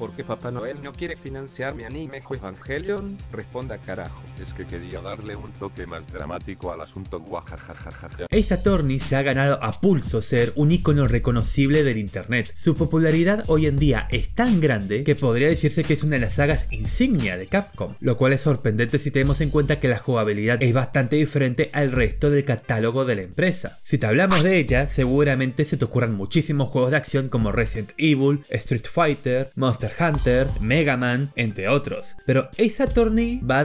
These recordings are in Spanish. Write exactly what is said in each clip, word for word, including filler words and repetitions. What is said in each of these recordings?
¿por qué Papá Noel no quiere financiar mi anime Evangelion? Responda carajo. Es que quería darle un toque más dramático al asunto, guajajajaja. Ace Attorney se ha ganado a pulso ser un icono reconocible del internet. Su popularidad hoy en día es tan grande que podría decirse que es una de las sagas insignia de Capcom, lo cual es sorprendente si tenemos en cuenta que la jugabilidad es bastante diferente al resto del catálogo de la empresa. Si te hablamos de ella, seguramente se te ocurran muchísimos juegos de acción como Resident Evil, Street Fighter, Monster Hunter, Mega Man, entre otros. Pero Ace Attorney va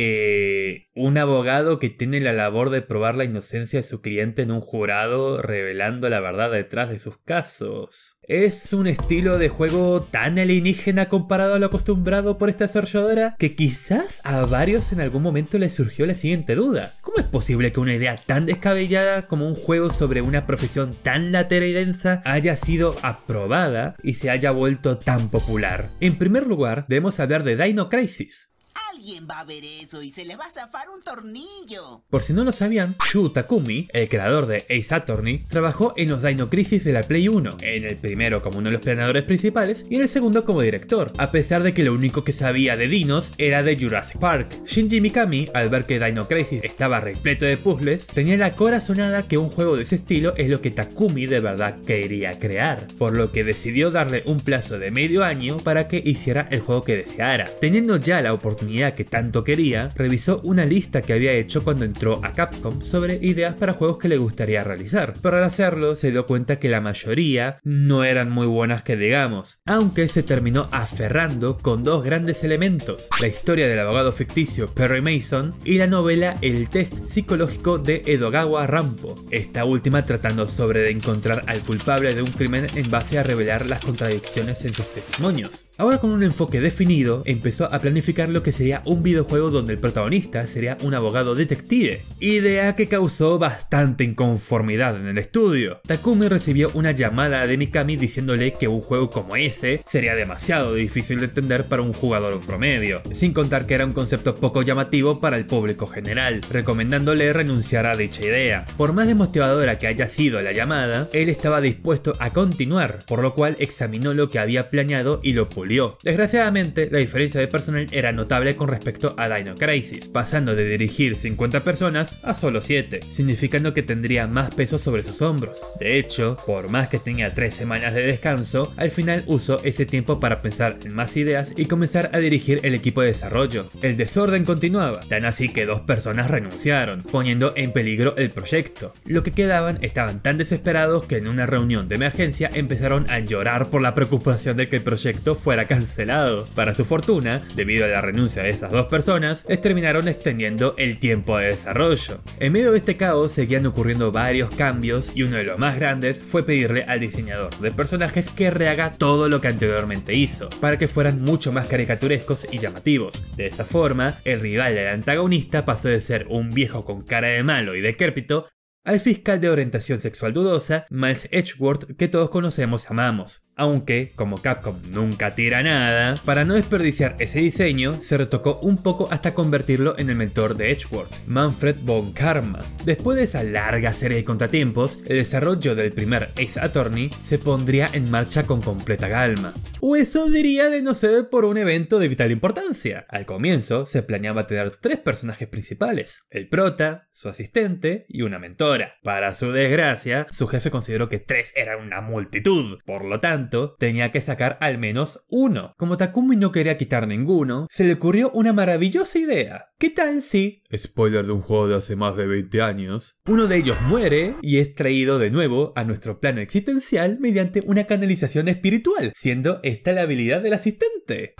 de un abogado que tiene la labor de probar la inocencia de su cliente en un jurado, revelando la verdad detrás de sus casos. Es un estilo de juego tan alienígena comparado a lo acostumbrado por esta desarrolladora que quizás a varios en algún momento les surgió la siguiente duda: ¿cómo es posible que una idea tan descabellada como un juego sobre una profesión tan latera y densa haya sido aprobada y se haya vuelto tan popular? En primer lugar, debemos hablar de Dino Crisis. Alguien va a ver eso y se le va a zafar un tornillo. Por si no lo sabían, Shu Takumi, el creador de Ace Attorney, trabajó en los Dino Crisis de la Play uno, en el primero como uno de los planeadores principales y en el segundo como director, a pesar de que lo único que sabía de dinos era de Jurassic Park. Shinji Mikami, al ver que Dino Crisis estaba repleto de puzzles, tenía la corazonada que un juego de ese estilo es lo que Takumi de verdad quería crear, por lo que decidió darle un plazo de medio año para que hiciera el juego que deseara. Teniendo ya la oportunidad que tanto quería, revisó una lista que había hecho cuando entró a Capcom sobre ideas para juegos que le gustaría realizar, pero al hacerlo se dio cuenta que la mayoría no eran muy buenas que digamos, aunque se terminó aferrando con dos grandes elementos: la historia del abogado ficticio Perry Mason y la novela El test psicológico de Edogawa Rampo, esta última tratando sobre de encontrar al culpable de un crimen en base a revelar las contradicciones en sus testimonios. Ahora, con un enfoque definido, empezó a planificar lo que sería un videojuego donde el protagonista sería un abogado detective, idea que causó bastante inconformidad en el estudio. Takumi recibió una llamada de Mikami diciéndole que un juego como ese sería demasiado difícil de entender para un jugador promedio, sin contar que era un concepto poco llamativo para el público general, recomendándole renunciar a dicha idea. Por más desmotivadora que haya sido la llamada, él estaba dispuesto a continuar, por lo cual examinó lo que había planeado y lo pulió. Desgraciadamente, la diferencia de personal era notable con respecto a Dino Crisis, pasando de dirigir cincuenta personas a solo siete, significando que tendría más peso sobre sus hombros. De hecho, por más que tenía tres semanas de descanso, al final usó ese tiempo para pensar en más ideas y comenzar a dirigir el equipo de desarrollo. El desorden continuaba, tan así que dos personas renunciaron, poniendo en peligro el proyecto. Los que quedaban estaban tan desesperados que en una reunión de emergencia empezaron a llorar por la preocupación de que el proyecto fuera cancelado. Para su fortuna, debido a la renuncia de esas dos personas, les terminaron extendiendo el tiempo de desarrollo. En medio de este caos seguían ocurriendo varios cambios y uno de los más grandes fue pedirle al diseñador de personajes que rehaga todo lo que anteriormente hizo, para que fueran mucho más caricaturescos y llamativos. De esa forma, el rival del antagonista pasó de ser un viejo con cara de malo y decrépito al fiscal de orientación sexual dudosa, Miles Edgeworth, que todos conocemos y amamos. Aunque, como Capcom nunca tira nada, para no desperdiciar ese diseño, se retocó un poco hasta convertirlo en el mentor de Edgeworth, Manfred von Karma. Después de esa larga serie de contratiempos, el desarrollo del primer Ace Attorney se pondría en marcha con completa calma. O eso diría de no ser por un evento de vital importancia. Al comienzo, se planeaba tener tres personajes principales: el prota, su asistente y una mentora. Para su desgracia, su jefe consideró que tres eran una multitud, por lo tanto, tenía que sacar al menos uno. Como Takumi no quería quitar ninguno, se le ocurrió una maravillosa idea. ¿Qué tal si, spoiler de un juego de hace más de veinte años, uno de ellos muere y es traído de nuevo a nuestro plano existencial mediante una canalización espiritual, siendo esta la habilidad del asistente?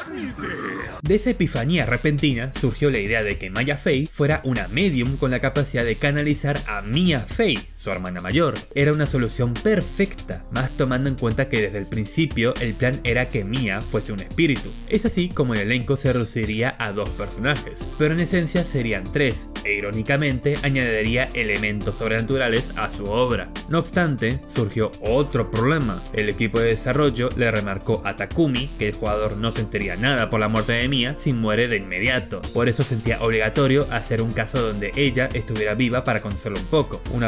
De esa epifanía repentina surgió la idea de que Maya Fey fuera una medium con la capacidad de canalizar a Mia Fey, su hermana mayor. Era una solución perfecta, más tomando en cuenta que desde el principio el plan era que Mia fuese un espíritu. Es así como el elenco se reduciría a dos personajes, pero en esencia serían tres, e irónicamente añadiría elementos sobrenaturales a su obra. No obstante, surgió otro problema. El equipo de desarrollo le remarcó a Takumi que el jugador no sentiría nada por la muerte de Mia si muere de inmediato. Por eso sentía obligatorio hacer un caso donde ella estuviera viva para conocerlo un poco. Una pena que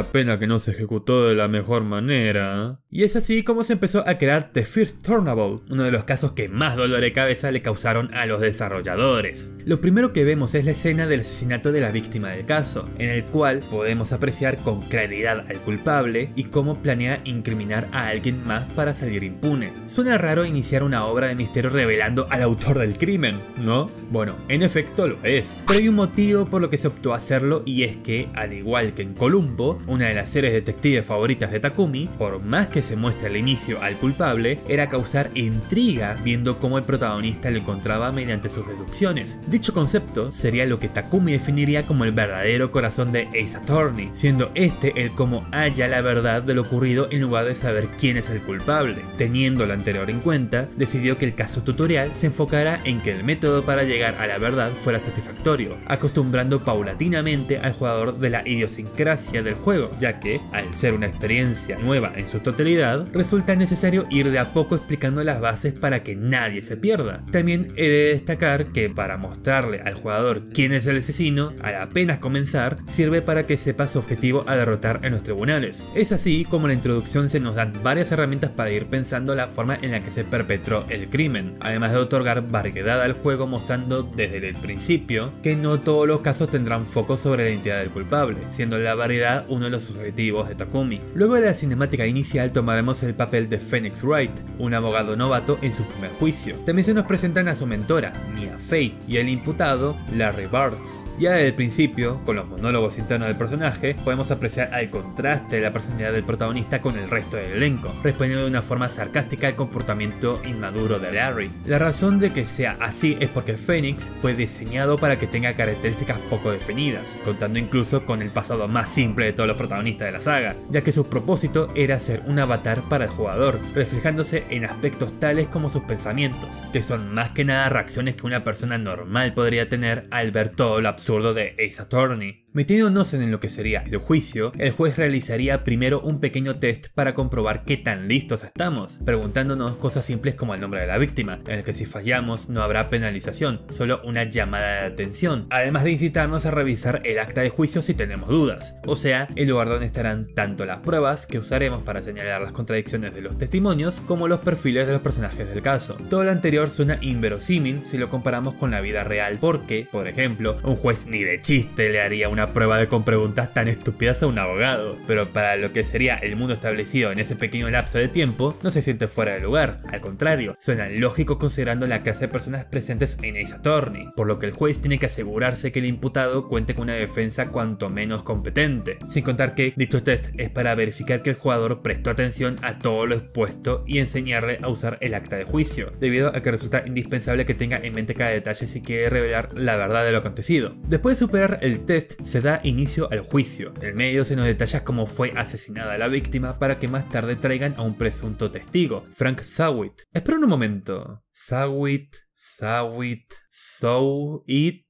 que no se ejecutó de la mejor manera. Y es así como se empezó a crear The First Turnabout, uno de los casos que más dolor de cabeza le causaron a los desarrolladores. Lo primero que vemos es la escena del asesinato de la víctima del caso, en el cual podemos apreciar con claridad al culpable y cómo planea incriminar a alguien más para salir impune. Suena raro iniciar una obra de misterio revelando al autor del crimen, ¿no? Bueno, en efecto lo es, pero hay un motivo por lo que se optó a hacerlo, y es que, al igual que en Columbo, una de las series detectives favoritas de Takumi, por más que se muestre al inicio al culpable, era causar intriga viendo cómo el protagonista lo encontraba mediante sus deducciones. Dicho concepto sería lo que Takumi definiría como el verdadero corazón de Ace Attorney, siendo este el cómo halla la verdad de lo ocurrido en lugar de saber quién es el culpable. Teniendo lo anterior en cuenta, decidió que el caso tutorial se enfocara en que el método para llegar a la verdad fuera satisfactorio, acostumbrando paulatinamente al jugador de la idiosincrasia del juego, ya que, al ser una experiencia nueva en su totalidad, resulta necesario ir de a poco explicando las bases para que nadie se pierda. También he de destacar que para mostrarle al jugador quién es el asesino, al apenas comenzar, sirve para que sepa su objetivo a derrotar en los tribunales. Es así como en la introducción se nos dan varias herramientas para ir pensando la forma en la que se perpetró el crimen, además de otorgar variedad al juego, mostrando desde el principio que no todos los casos tendrán foco sobre la identidad del culpable, siendo la variedad uno de los objetivos de Takumi. Luego de la cinemática inicial tomaremos el papel de Phoenix Wright, un abogado novato en su primer juicio. También se nos presentan a su mentora, Mia Fey, y el imputado, Larry Bartz. Ya desde el principio, con los monólogos internos del personaje, podemos apreciar el contraste de la personalidad del protagonista con el resto del elenco, respondiendo de una forma sarcástica al comportamiento inmaduro de Larry. La razón de que sea así es porque Phoenix fue diseñado para que tenga características poco definidas, contando incluso con el pasado más simple de todos los protagonistas de la saga, ya que su propósito era ser un avatar para el jugador, reflejándose en aspectos tales como sus pensamientos, que son más que nada reacciones que una persona normal podría tener al ver todo lo absurdo de Ace Attorney. Metiéndonos en lo que sería el juicio, el juez realizaría primero un pequeño test para comprobar qué tan listos estamos, preguntándonos cosas simples como el nombre de la víctima, en el que si fallamos no habrá penalización, solo una llamada de atención, además de incitarnos a revisar el acta de juicio si tenemos dudas, o sea, el lugar donde estarán tanto las pruebas que usaremos para señalar las contradicciones de los testimonios como los perfiles de los personajes del caso. Todo lo anterior suena inverosímil si lo comparamos con la vida real, porque, por ejemplo, un juez ni de chiste le haría una prueba de con preguntas tan estúpidas a un abogado, pero para lo que sería el mundo establecido en ese pequeño lapso de tiempo, no se siente fuera de lugar, al contrario, suena lógico considerando la clase de personas presentes en Ace Attorney, por lo que el juez tiene que asegurarse que el imputado cuente con una defensa cuanto menos competente, sin contar que dicho test es para verificar que el jugador prestó atención a todo lo expuesto y enseñarle a usar el acta de juicio, debido a que resulta indispensable que tenga en mente cada detalle si quiere revelar la verdad de lo acontecido. Después de superar el test, se da inicio al juicio. En el medio se nos detalla cómo fue asesinada la víctima para que más tarde traigan a un presunto testigo, Frank Sawit. Espera un momento. Sawit, Sawit, Sawit.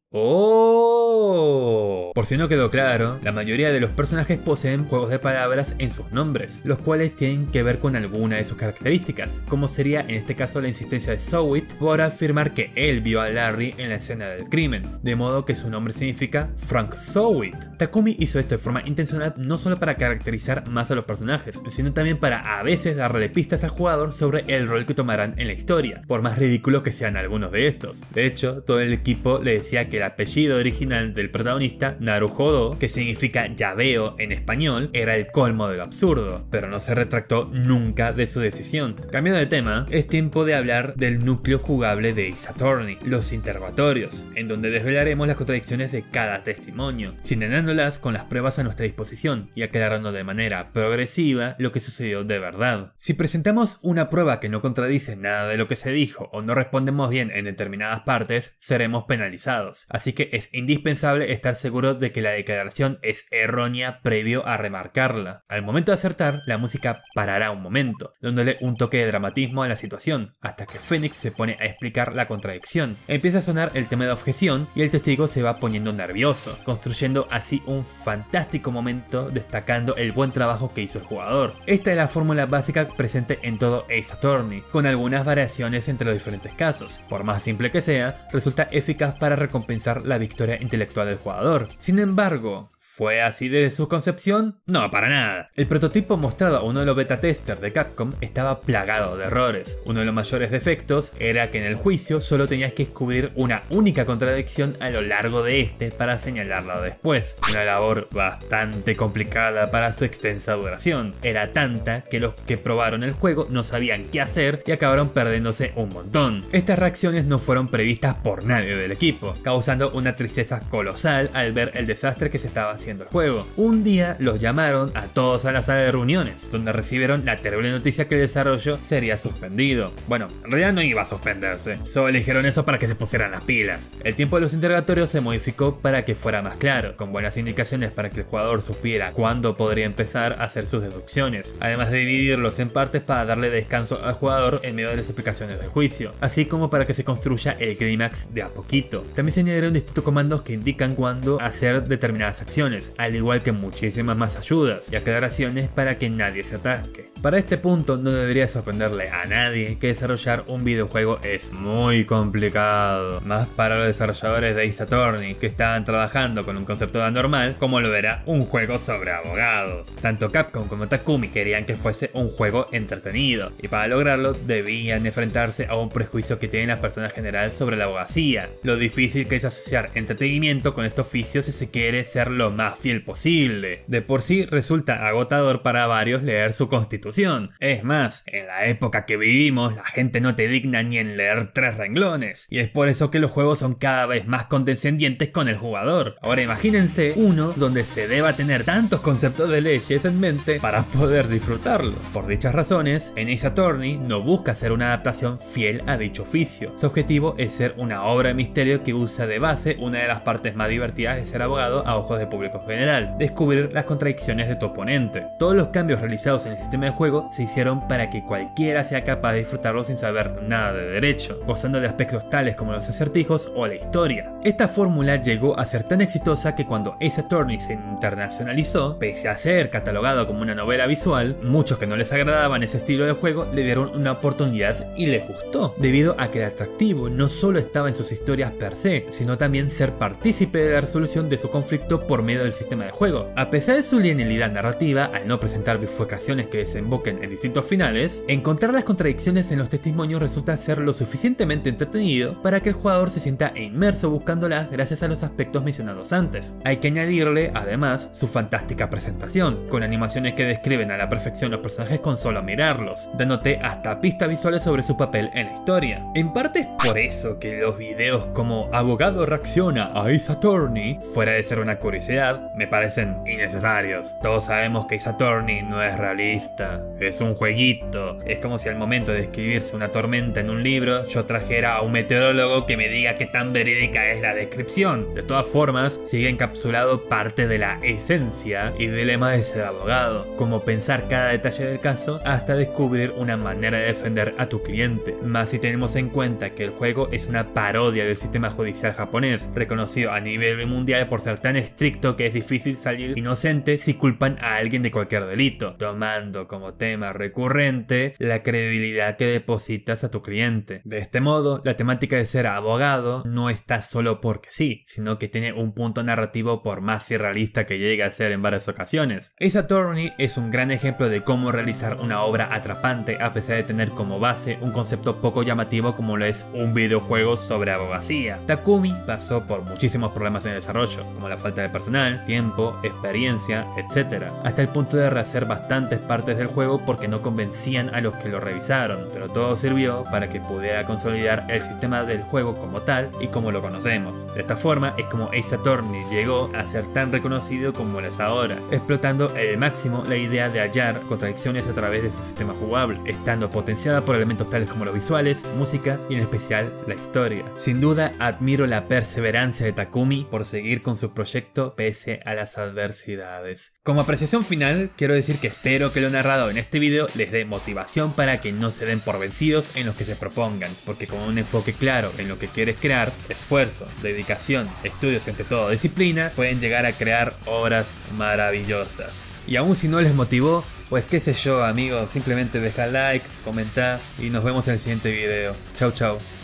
¡Oh! Por si no quedó claro, la mayoría de los personajes poseen juegos de palabras en sus nombres, los cuales tienen que ver con alguna de sus características, como sería en este caso la insistencia de Sawit por afirmar que él vio a Larry en la escena del crimen, de modo que su nombre significa Frank Sawit. Takumi hizo esto de forma intencional no solo para caracterizar más a los personajes, sino también para a veces darle pistas al jugador sobre el rol que tomarán en la historia, por más ridículo que sean algunos de estos. De hecho, todo el equipo le decía que el apellido original del protagonista, Naruhodo, que significa llaveo en español, era el colmo de lo absurdo, pero no se retractó nunca de su decisión. Cambiando de tema, es tiempo de hablar del núcleo jugable de Ace Attorney, los interrogatorios, en donde desvelaremos las contradicciones de cada testimonio, sinenándolas con las pruebas a nuestra disposición y aclarando de manera progresiva lo que sucedió de verdad. Si presentamos una prueba que no contradice nada de lo que se dijo o no respondemos bien en determinadas partes, seremos penalizados. Así que es indispensable estar seguro de que la declaración es errónea previo a remarcarla. Al momento de acertar, la música parará un momento, dándole un toque de dramatismo a la situación, hasta que Phoenix se pone a explicar la contradicción. Empieza a sonar el tema de objeción y el testigo se va poniendo nervioso, construyendo así un fantástico momento destacando el buen trabajo que hizo el jugador. Esta es la fórmula básica presente en todo Ace Attorney, con algunas variaciones entre los diferentes casos. Por más simple que sea, resulta eficaz para recompensar maximizar la victoria intelectual del jugador. Sin embargo, ¿fue así desde su concepción? No, para nada. El prototipo mostrado a uno de los beta testers de Capcom estaba plagado de errores. Uno de los mayores defectos era que en el juicio solo tenías que descubrir una única contradicción a lo largo de este para señalarla después. Una labor bastante complicada para su extensa duración. Era tanta que los que probaron el juego no sabían qué hacer y acabaron perdiéndose un montón. Estas reacciones no fueron previstas por nadie del equipo, causando una tristeza colosal al ver el desastre que se estaba haciendo el juego. Un día los llamaron a todos a la sala de reuniones, donde recibieron la terrible noticia que el desarrollo sería suspendido. Bueno, en realidad no iba a suspenderse, solo le dijeron eso para que se pusieran las pilas. El tiempo de los interrogatorios se modificó para que fuera más claro, con buenas indicaciones para que el jugador supiera cuándo podría empezar a hacer sus deducciones, además de dividirlos en partes para darle descanso al jugador en medio de las explicaciones del juicio, así como para que se construya el clímax de a poquito. También se añadieron distintos comandos que indican cuándo hacer determinadas acciones, al igual que muchísimas más ayudas y aclaraciones para que nadie se atasque. Para este punto no debería sorprenderle a nadie que desarrollar un videojuego es muy complicado, más para los desarrolladores de Ace Attorney que estaban trabajando con un concepto anormal como lo era un juego sobre abogados. Tanto Capcom como Takumi querían que fuese un juego entretenido y para lograrlo debían enfrentarse a un prejuicio que tienen las personas en general sobre la abogacía, lo difícil que es asociar entretenimiento con este oficio si se quiere ser lo más fiel posible. De por sí resulta agotador para varios leer su constitución. Es más, en la época que vivimos la gente no te digna ni en leer tres renglones, y es por eso que los juegos son cada vez más condescendientes con el jugador. Ahora imagínense uno donde se deba tener tantos conceptos de leyes en mente para poder disfrutarlo. Por dichas razones, en Ace Attorney no busca ser una adaptación fiel a dicho oficio. Su objetivo es ser una obra de misterio que usa de base una de las partes más divertidas de ser abogado a ojos de público en general: descubrir las contradicciones de tu oponente. Todos los cambios realizados en el sistema de juego se hicieron para que cualquiera sea capaz de disfrutarlo sin saber nada de derecho, gozando de aspectos tales como los acertijos o la historia. Esta fórmula llegó a ser tan exitosa que cuando Ace Attorney se internacionalizó, pese a ser catalogado como una novela visual, muchos que no les agradaban ese estilo de juego le dieron una oportunidad y les gustó, debido a que el atractivo no solo estaba en sus historias per se, sino también ser partícipe de la resolución de su conflicto por medio del sistema de juego. A pesar de su linealidad narrativa, al no presentar bifurcaciones que desemboquen en distintos finales, encontrar las contradicciones en los testimonios resulta ser lo suficientemente entretenido para que el jugador se sienta inmerso buscándolas gracias a los aspectos mencionados antes. Hay que añadirle, además, su fantástica presentación, con animaciones que describen a la perfección los personajes con solo mirarlos, dándote hasta pistas visuales sobre su papel en la historia. En parte es por eso que los videos como "Abogado reacciona a Ace Attorney", fuera de ser una curiosidad, me parecen innecesarios. Todos sabemos que Ace Attorney no es realista, es un jueguito. Es como si al momento de describirse una tormenta en un libro, yo trajera a un meteorólogo que me diga qué tan verídica es la descripción. De todas formas, sigue encapsulado parte de la esencia y dilema de ser abogado, como pensar cada detalle del caso hasta descubrir una manera de defender a tu cliente. Más si tenemos en cuenta que el juego es una parodia del sistema judicial japonés, reconocido a nivel mundial por ser tan estricto que es difícil salir inocente si culpan a alguien de cualquier delito, tomando como tema recurrente la credibilidad que depositas a tu cliente. De este modo, la temática de ser abogado no está solo porque sí, sino que tiene un punto narrativo por más irrealista que llegue a ser en varias ocasiones. Ace Attorney es un gran ejemplo de cómo realizar una obra atrapante a pesar de tener como base un concepto poco llamativo como lo es un videojuego sobre abogacía. Takumi pasó por muchísimos problemas en el desarrollo, como la falta de personal, tiempo, experiencia, etcétera, hasta el punto de rehacer bastantes partes del juego porque no convencían a los que lo revisaron, pero todo sirvió para que pudiera consolidar el sistema del juego como tal y como lo conocemos. De esta forma es como Ace Attorney llegó a ser tan reconocido como lo es ahora, explotando al máximo la idea de hallar contradicciones a través de su sistema jugable, estando potenciada por elementos tales como los visuales, música y en especial la historia. Sin duda admiro la perseverancia de Takumi por seguir con su proyecto pese a las adversidades. Como apreciación final, quiero decir que espero que lo narrado en este video les dé motivación para que no se den por vencidos en lo que se propongan, porque con un enfoque claro en lo que quieres crear, esfuerzo, dedicación, estudios y ante todo disciplina, pueden llegar a crear obras maravillosas. Y aún si no les motivó, pues qué sé yo amigos, simplemente deja like, comenta y nos vemos en el siguiente video. Chau chau.